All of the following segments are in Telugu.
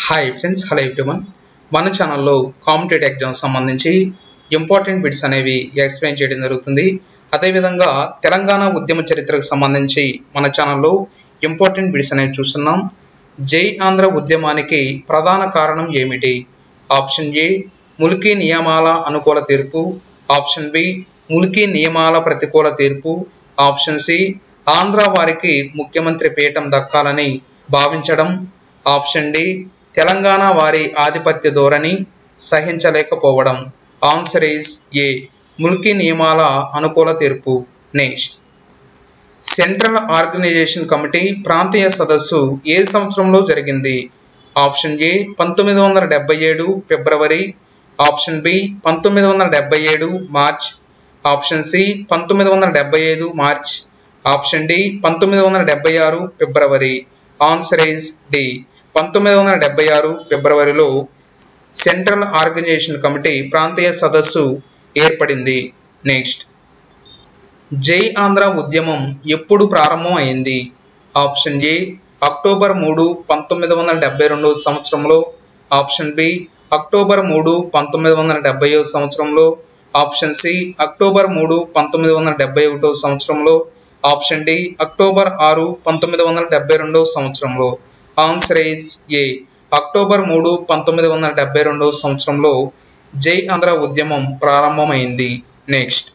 Hi friends, hello everyone. మన ఛానల్లో కాంపిటేటివ్ ఎగ్జామ్స్ సంబంధించి ఇంపార్టెంట్ బిట్స్ అనేవి ఎక్స్ప్లెయిన్ చేయడం జరుగుతుంది. అదేవిధంగా తెలంగాణ ఉద్యమ చరిత్రకు సంబంధించి మన ఛానల్లో ఇంపార్టెంట్ బిట్స్ అనేవి చూస్తున్నాం. జై ఆంధ్ర ఉద్యమానికి ప్రధాన కారణం ఏమిటి? ఆప్షన్ ఏ ముల్కీ నియమాల అనుకూల తీర్పు, ఆప్షన్ బి ముల్కీ నియమాల ప్రతికూల తీర్పు, ఆప్షన్ సి ఆంధ్ర వారికి ముఖ్యమంత్రి పీఠం దక్కాలని భావించడం, ఆప్షన్ డి తెలంగాణ వారి ఆధిపత్య ధోరణి సహించలేకపోవడం. ఆన్సర్ ఈస్ ఏ ముల్కీ నియమాల అనుకూల తీర్పు. నెక్స్ట్, సెంట్రల్ ఆర్గనైజేషన్ కమిటీ ప్రాంతీయ సదస్సు ఏ సంవత్సరంలో జరిగింది? Option A 1977 February, option B 1977 March, option C 1975 March, option D 1976 February. Answer is D 1976 ఫిబ్రవరిలో సెంట్రల్ ఆర్గనైజేషన్ కమిటీ ప్రాంతీయ సదస్సు ఏర్పడింది. నెక్స్ట్, జై ఆంధ్ర ఉద్యమం ఎప్పుడు ప్రారంభం అయింది? ఆప్షన్ ఏ అక్టోబర్ 3, 1972 సంవత్సరంలో, ఆప్షన్ బి అక్టోబర్ 3, 1970 సంవత్సరంలో, ఆప్షన్ సి అక్టోబర్ 3, 1971 సంవత్సరంలో, ఆప్షన్ డి అక్టోబర్ 6, 1972 సంవత్సరంలో. ఆన్సర్ ఈస్ ఏ అక్టోబర్ 3, 1972 సంవత్సరంలో జై ఆంధ్ర ఉద్యమం ప్రారంభమైంది. నెక్స్ట్,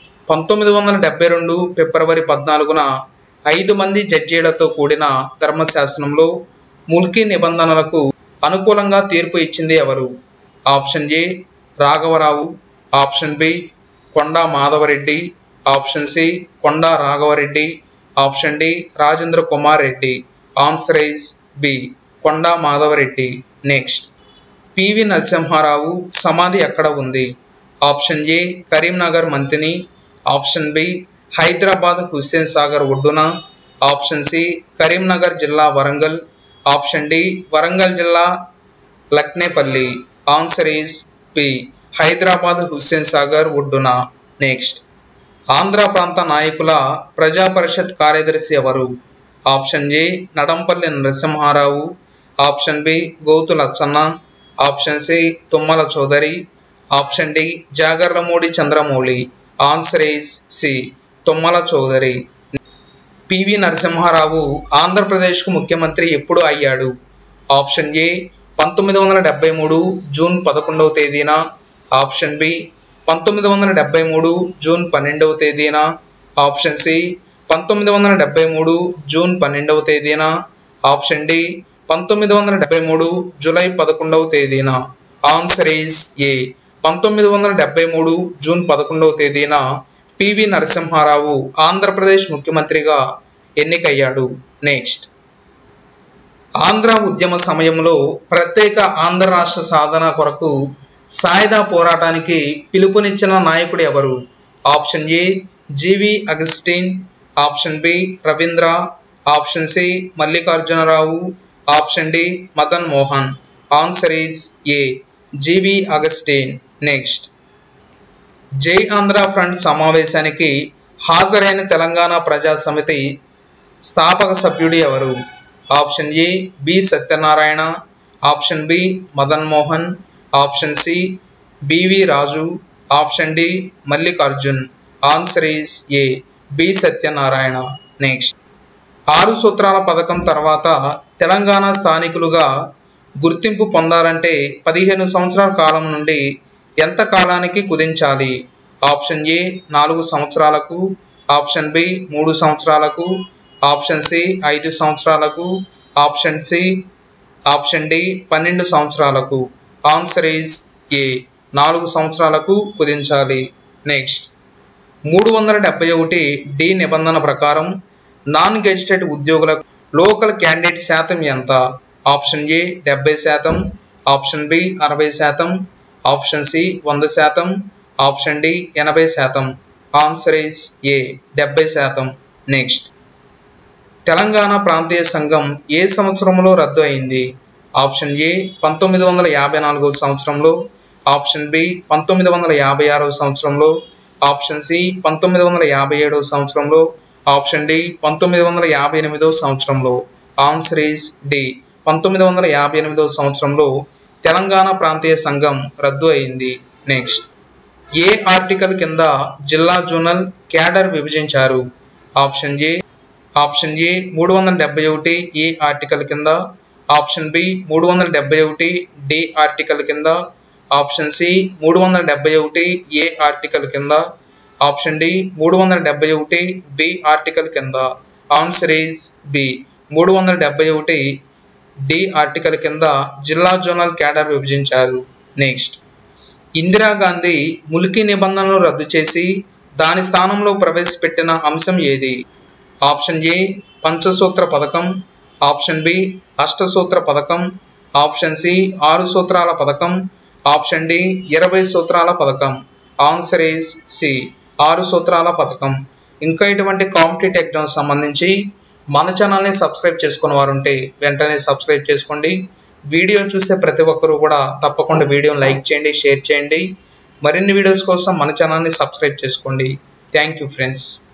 1972 ఫిబ్రవరి 14న 5 మంది జడ్జీలతో కూడిన ధర్మశాసనంలో ముల్కీ నిబంధనలకు అనుకూలంగా తీర్పు ఇచ్చింది ఎవరు? ఆప్షన్ ఏ రాఘవరావు, option B Konda Madhava Reddy, option C Konda Raghava Reddy, option D Rajendra Kumar Reddy. Answer is B Konda Madhava Reddy. Next, PV Narasimha Rao సమాధి ఎక్కడ ఉంది? Option A Karimnagar Manthani, option B Hyderabad Hussain Sagar ఒడ్డున, ఆప్షన్ సి కరీంనగర్ జిల్లా వరంగల్, ఆప్షన్ డి వరంగల్ జిల్లా Laknepalli. Answer is B Hyderabad Hussain Sagar ఒడ్డున. నెక్స్ట్, ఆంధ్ర ప్రాంత నాయకుల ప్రజా పరిషత్ కార్యదర్శి ఎవరు? Option A Nadimpalli Narasimha Rao, option B Gouthu Latchanna, option C Tummala Chowdary, option D Jagarlamudi Chandramouli. Answer is C Tummala Chowdary. PV Narasimha Rao ఆంధ్రప్రదేశ్కు ముఖ్యమంత్రి ఎప్పుడు అయ్యాడు? ఆప్షన్ ఏ 1973 జూన్ 11వ తేదీన, ఆప్షన్ బి 1973 జూన్ 12వ తేదీన, ఆప్షన్ సి 1973 జూన్ 12వ తేదీన, ఆప్షన్ డి 1973 జూలై 11వ తేదీన. ఆన్సర్ ఈస్ ఏ 1973 జూన్ 11వ తేదీన పివి నరసింహారావు ఆంధ్రప్రదేశ్ ముఖ్యమంత్రిగా ఎన్నికయ్యాడు. నెక్స్ట్, ఆంధ్ర ఉద్యమ సమయంలో ప్రత్యేక ఆంధ్ర రాష్ట్ర సాధన కొరకు సాయుధ పోరాటానికి పిలుపునిచ్చిన నాయకుడు ఎవరు? Option A G V Augustine, option B Ravindra, option C Mallikarjunarao, option D Madan Mohan. Answer is A G V Augustine. Next, Jai Andhra front సమావేశానికి హాజరైన తెలంగాణ ప్రజా సమితి స్థాపక సభ్యుడు ఎవరు? Option A B Satyanarayana, option B Madan Mohan, option C B V Raju, option D Mallikarjun. Answer is A B Satyanarayana. Next, 6 సూత్రాల పథకం తర్వాత తెలంగాణ స్థానికులుగా గుర్తింపు పొందాలంటే 15 సంవత్సరాల కాలం నుండి ఎంత కాలానికి కుదించాలి? ఆప్షన్ ఏ 4 సంవత్సరాలకు, ఆప్షన్ బి 3 సంవత్సరాలకు, ఆప్షన్ సి 5 సంవత్సరాలకు, ఆప్షన్ డి 12 సంవత్సరాలకు. ఆన్సర్ ఈస్ ఏ 4 సంవత్సరాలకు కుదించాలి. నెక్స్ట్, 371 డి నిబంధన ప్రకారం నాన్ గెజిటెడ్ ఉద్యోగులకు లోకల్ క్యాండిడేట్ శాతం ఎంత? Option A 70%, option B 60%, option C 100%, option D 80%. Answer is A 70%. Next, Telangana ప్రాంతీయ సంఘం ఏ సంవత్సరంలో రద్దు అయింది? ఆప్షన్ ఏ 1954 సంవత్సరంలో, ఆప్షన్ బి 1956 సంవత్సరంలో, ఆప్షన్ సి 1957 సంవత్సరంలో, ఆప్షన్ డి 1958 సంవత్సరంలో. ఆన్సర్ ఈస్ డి 1958వ సంవత్సరంలో తెలంగాణ ప్రాంతీయ సంఘం రద్దు అయింది. నెక్స్ట్, ఏ ఆర్టికల్ కింద జిల్లా జోనల్ క్యాడర్ విభజించారు? ఆప్షన్ ఏ 371 ఏ ఆర్టికల్ కింద, ఆప్షన్ బి 371 డి ఆర్టికల్ కింద, ఆప్షన్ సి 371 ఏ ఆర్టికల్ కింద, ఆప్షన్ డి 371 బి ఆర్టికల్ కింద. Answer is B 371 D article కింద జిల్లా జోనల్ క్యాడర్ విభజించారు. నెక్స్ట్, ఇందిరాగాంధీ ముల్కీ నిబంధనలను రద్దు చేసి దాని స్థానంలో ప్రవేశపెట్టిన అంశం ఏది? ఆప్షన్ ఏ పంచసూత్ర పథకం, ఆప్షన్ బి అష్టసూత్ర పథకం, ఆప్షన్ సి 6 సూత్రాల పథకం, ఆప్షన్ డి 20 సూత్రాల పథకం. ఆన్సర్ ఈజ్ సి 6 సూత్రాల పథకం. ఇంకా ఇటువంటి కాంపిటేటివ్ ఎగ్జామ్స్ సంబంధించి మన ఛానల్ని సబ్స్క్రైబ్ చేసుకున్న వారు ఉంటే వెంటనే సబ్స్క్రైబ్ చేసుకోండి. వీడియో చూస్తే ప్రతి ఒక్కరూ కూడా తప్పకుండా వీడియోని లైక్ చేయండి, షేర్ చేయండి. మరిన్ని వీడియోస్ కోసం మన ఛానల్ని సబ్స్క్రైబ్ చేసుకోండి. Thank you friends.